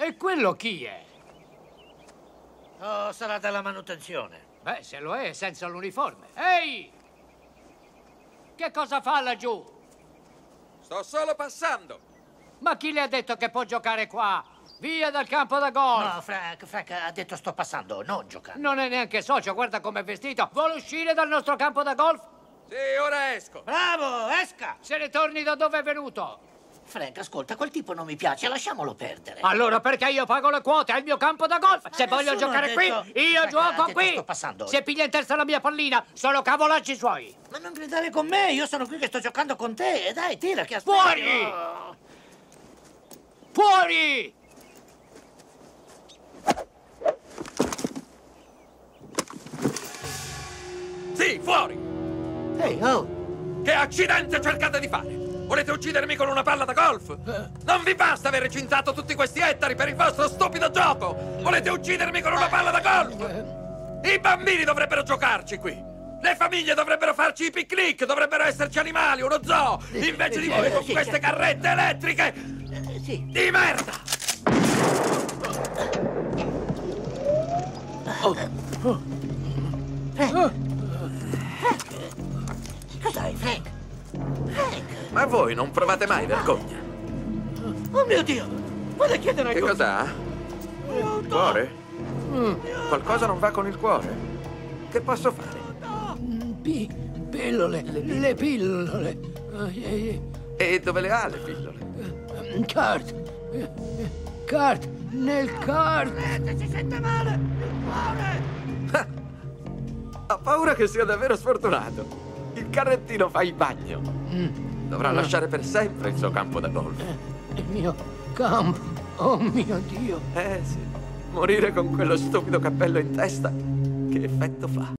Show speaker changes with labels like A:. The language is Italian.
A: E quello chi è?
B: Oh, sarà della manutenzione.
A: Beh, se lo è senza l'uniforme. Ehi! Che cosa fa laggiù?
C: Sto solo passando.
A: Ma chi le ha detto che può giocare qua? Via dal campo da golf!
B: No, Frank ha detto sto passando, non giocando.
A: Non è neanche socio, guarda com'è vestito. Vuole uscire dal nostro campo da golf?
C: Sì, ora esco.
B: Bravo, esca!
A: Se ne torni da dove è venuto.
B: Frank, ascolta, quel tipo non mi piace, lasciamolo perdere.
A: Allora perché io pago le quote al mio campo da golf? Se voglio
B: nessuno
A: giocare
B: ha
A: qui,
B: detto-
A: io
B: Frank, ha
A: gioco
B: detto
A: qui.
B: sto passando.
A: Se piglia in testa la mia pallina, sono cavolacci suoi.
B: Ma non gridare con me, io sono qui che sto giocando con te. Dai, tira che aspetta.
A: Fuori!
B: Oh.
A: Fuori!
C: Sì, fuori!
B: Ehi, oh!
C: Che accidente cercate di fare? Volete uccidermi con una palla da golf? Non vi basta aver recintato tutti questi ettari per il vostro stupido gioco! Volete uccidermi con una palla da golf? I bambini dovrebbero giocarci qui! Le famiglie dovrebbero farci i picnic! Dovrebbero esserci animali, uno zoo! Invece di voi con
B: sì,
C: queste
B: certo.
C: carrette elettriche!
B: Sì.
C: Di merda!
B: Cos'hai, Frank? Frank!
C: Ma voi non provate mai vergogna?
B: Oh mio Dio! Vuole chiedere
C: Che
B: aiuto!
C: cos'ha? Il cuore? Qualcosa non va con il cuore? Che posso fare?
A: Pillole, le pillole.
C: E dove le ha le pillole?
A: Cart, nel cart.
B: Si sente male! Il cuore!
C: Ha paura che sia davvero sfortunato. Il carrettino fa il bagno. Dovrà lasciare per sempre il suo campo da golf.
A: Il mio campo. Oh mio Dio.
C: Sì. Morire con quello stupido cappello in testa, che effetto fa?